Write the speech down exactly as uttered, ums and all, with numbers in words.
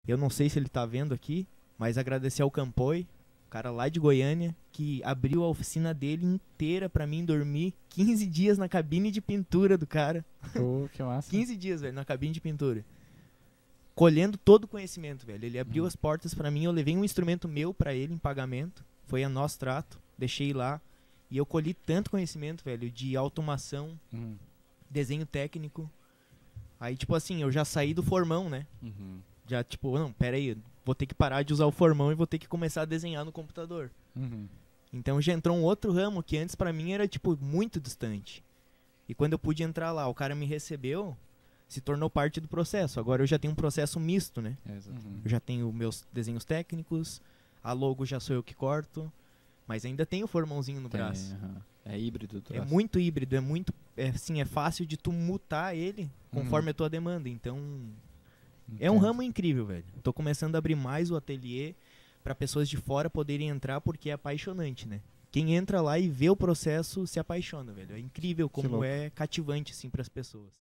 Eu não sei se ele tá vendo aqui, mas agradecer ao Campoi, cara lá de Goiânia, que abriu a oficina dele inteira pra mim dormir quinze dias na cabine de pintura do cara. Pô, que massa. quinze dias, velho, na cabine de pintura. Colhendo todo o conhecimento, velho. Ele abriu Hum. as portas pra mim, eu levei um instrumento meu pra ele em pagamento. Foi a Nós Trato, deixei lá. E eu colhi tanto conhecimento, velho, de automação, Uhum. desenho técnico. Aí, tipo assim, eu já saí do formão, né? Uhum. Já, tipo, não, pera aí, vou ter que parar de usar o formão e vou ter que começar a desenhar no computador. Uhum. Então já entrou um outro ramo que antes pra mim era, tipo, muito distante. E quando eu pude entrar lá, o cara me recebeu, se tornou parte do processo. Agora eu já tenho um processo misto, né? É, exatamente. Uhum. Eu já tenho meus desenhos técnicos, a logo já sou eu que corto, mas ainda tenho o formãozinho no Tem, braço. aham. É híbrido. o É troço. muito híbrido, é muito, é, assim, é fácil de tu mutar ele conforme Uhum. a tua demanda. Então, é um Entendo. ramo incrível, velho. Tô começando a abrir mais o ateliê para pessoas de fora poderem entrar porque é apaixonante, né? Quem entra lá e vê o processo se apaixona, velho. É incrível como louco. é cativante, assim, pras pessoas.